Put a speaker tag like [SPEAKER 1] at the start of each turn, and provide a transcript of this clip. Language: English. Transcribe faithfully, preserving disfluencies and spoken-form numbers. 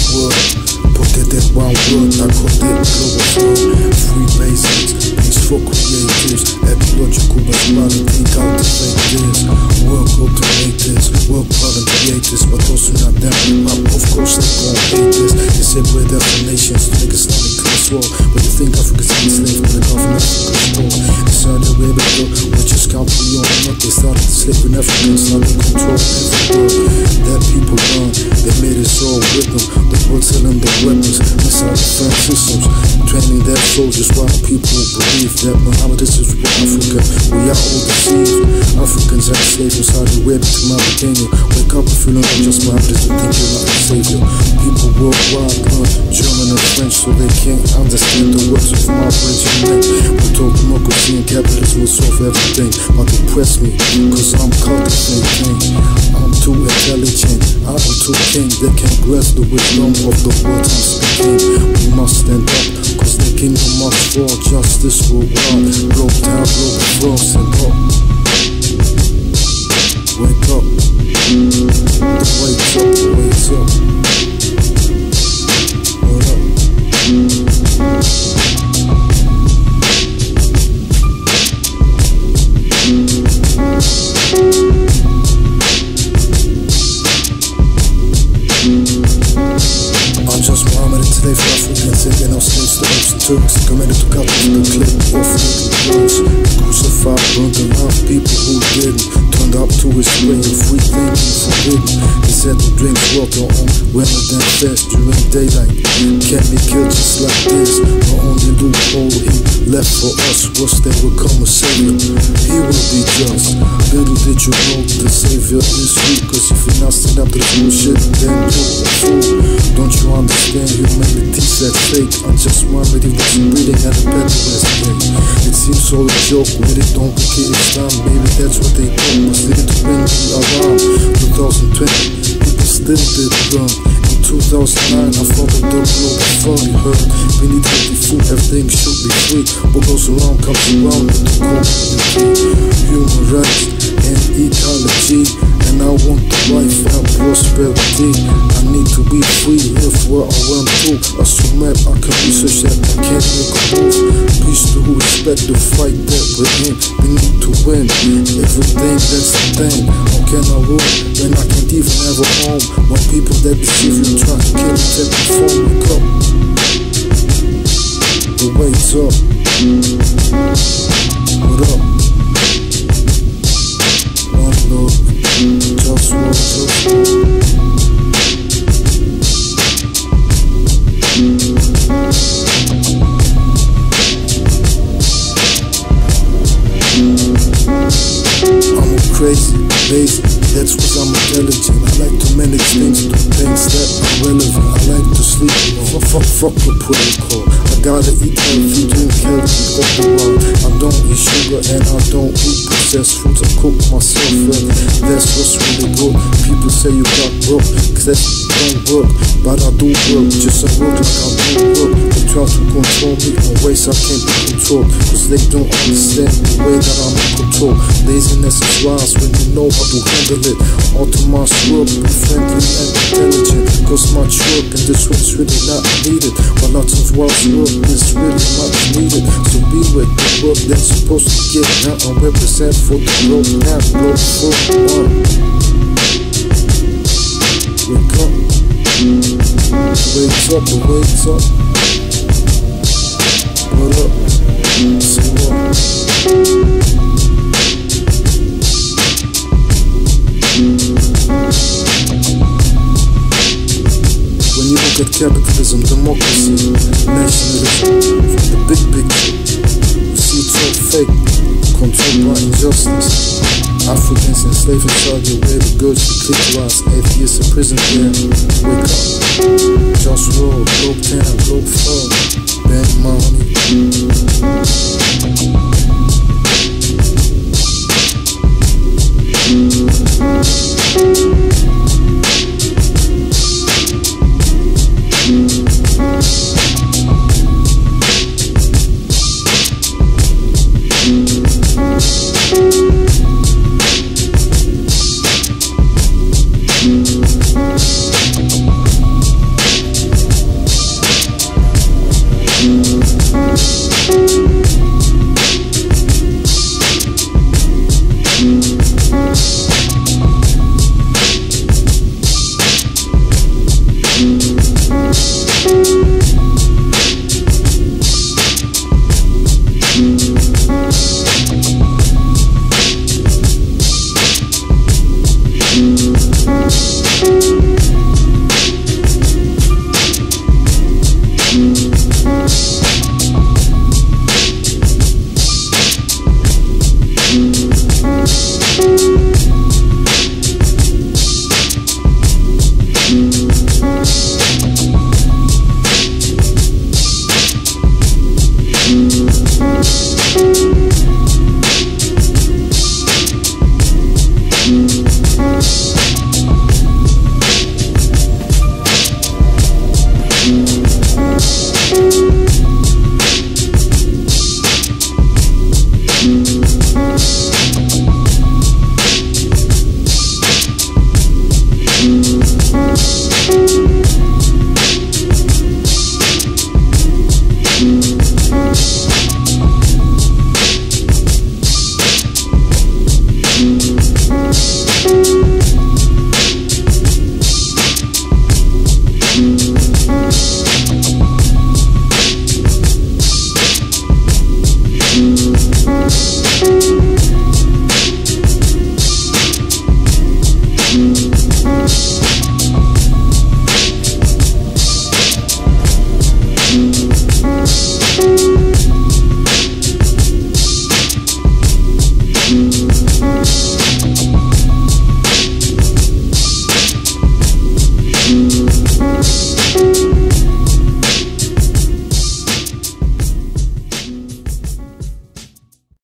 [SPEAKER 1] word. Put it in one word, I call it global firm. Free basics, peaceful creators, ecological personality, cultivate this. Work out to make this, work hard and create this, but also not them hip-hop, of course they gon' hate this. They separate definitions to make Islamic class war, but you think Africa's enslaved to the government control. Inside the Arabia, which is country on what they started enslaving Africans, now they control every world. That people learn, they made us all with them. The world selling their weapons, missile defense systems, training their soldiers while people believe that Muhammad is for Africa. We are all deceived. Africans are enslaved inside the Arabia to Mauritania. Wake up if you know that just Muhammad is the think you're not a savior. People worldwide learn German and French so they can't understand the words of my regiment. We told democracy and capitalism will solve everything, but oppress me, cause I'm cultivating. I'm too intelligent, I am too king. They can't grasp the wisdom of the words I'm speaking. We must stand up, cause the kingdom must fall. Justice will run, blow down, blow the floor, stand up. Wake up, wake up, wake up. Hold up. I'm just Muhammad and today for Africans, taking our slaves to Arabs and Turks, committed to cut off the clip off legal clothes. Crucified, burned the love people who didn't, turned up to his way of free thinking forbidden. He said to drink water on weather than fast during daylight. Can't be killed just like this. The only loophole he left for us was that we'll come a savior. He will be just. Little did you know the savior is you, cause if you're not stand up to the bullshit, then you're a fool. Don't you understand humanity said fake? I'm just Muhammad, he wasn't breathing at a better rest day. It seems all a joke when they don't complicate Islam. Maybe that's what they thought was needed to bring me around. twenty twenty, people still did run. In two thousand nine, I founded the Globalfirm, you heard. We need healthy food, everything should be free. What goes around comes around with the community. Human rights and ecology, and I want the life and prosperity. I need to be free, live where I want to. Assume that I can research that I can't make a move. Peace to who respect the fight that we're in. We need to win, everything that's the thing. How can I rule when I can't even have a home? When people that deceive you try to kill me, take the phone, wake up. The wait's up. What up? OneLove, JustWar, JustWar. I'm crazy, lazy, that's cause I'm intelligent. I like to manage things, do things that are relevant. I like to sleep, fuck, fuck, fuck the protocol. I gotta eat healthy, drink healthy, all the while. I don't eat sugar and I don't eat processed foods. I cook myself and that's what's really good. People say you got broke, cause that don't work. But I do work, just I work like I do work. They try to control me in ways I can't be controlled, cause they don't understand the way that I'm in control. Laziness is wise when you know how to handle it. Automatic work, be friendly and intelligent, cause much work and this work's really not needed. While lots of wise work is really much needed. So be with the work that's supposed to get now and represent for the world now. Blow for one. Wake up. Wake up, wake up. What up? Say what? When you look at capitalism, democracy, nationalism, from the big picture, you see it's all fake, controlled by injustice. Africans enslaved in Saudi Arabia, girls who click lies, atheists in prison there. Wake up, JustWar, Globe ten